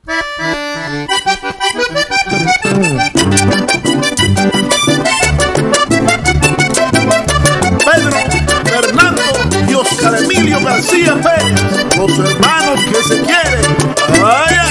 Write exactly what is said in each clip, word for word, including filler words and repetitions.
Pedro, Fernando y Oscar Emilio García Pérez, los hermanos que se quieren. ¡Vaya!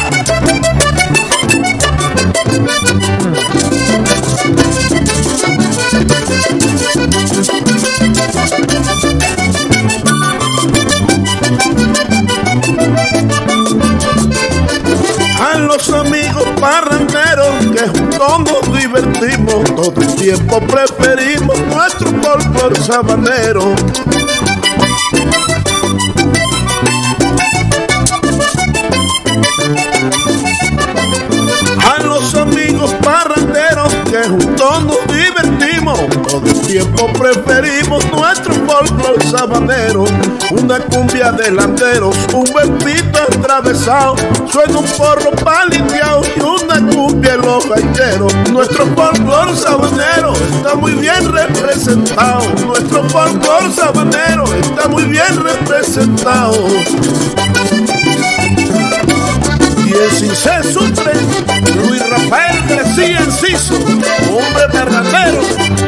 A los amigos parranderos que juntos nos divertimos, todo el tiempo preferimos nuestro folclor sabanero. A los amigos parranderos que juntos nos divertimos, todo el tiempo preferimos nuestro folclor sabanero. Una cumbia de landeros, un buen pito atravesado, suena un porro palindeado y una cumbia en los gaiteros. Nuestro folclor sabanero está muy bien representado, nuestro folclor sabanero está muy bien representado. Y el Cincé Sucre, Luis Rafael García Enciso, hombre parrandero.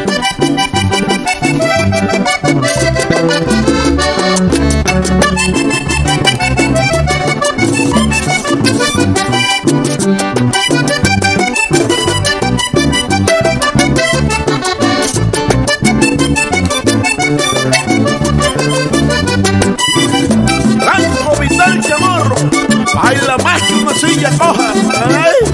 Blanco Vital Chamorro, baila más que una silla coja. ¡Ay!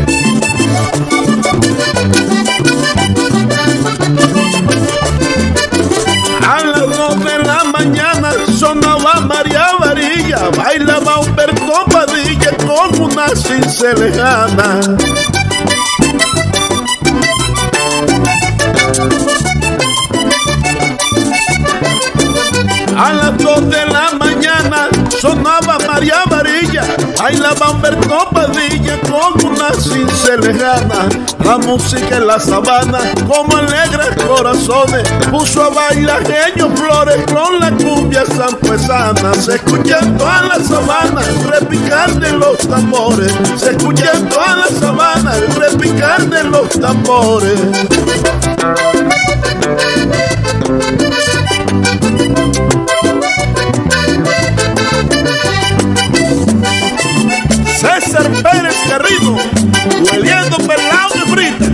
A las dos de la mañana sonaba María Varilla, bailaba Humberto Padilla como una cince lejana. A las dos de la mañana sonaba María Varilla, bailaba Humberto Padilla como una cince lejana. La música en la sabana, como alegres corazones, puso a bailar Genio Flores con la cumbia sanfuesana. Se escucha en toda la sabana el repicar de los tambores, se escucha en toda la sabana el repicar de los tambores. César Pérez Garrido, hueliendo pelado de frita.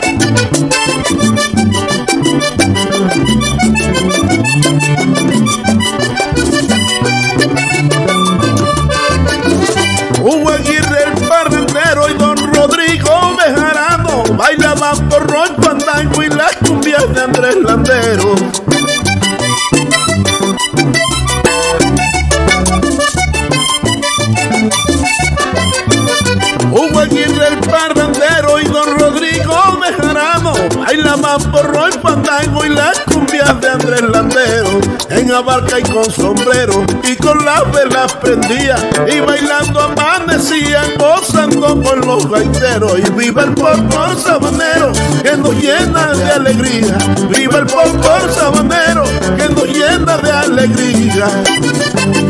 Hugo Aguirre el parrandero y don Rodrigo Bejarano bailaban porro y fandango y las cumbias de Andrés Landero. Hugo Aguirre el parrandero y don Rodrigo Bejarano bailaban porro y fandango y las cumbias de Andrés Landero. En abarca y con sombrero y con las velas prendía y bailando amanecían gozando con los gaiteros. Y viva el folclor sabanero que nos llena de alegría, viva el folclor sabanero que nos llena de alegría.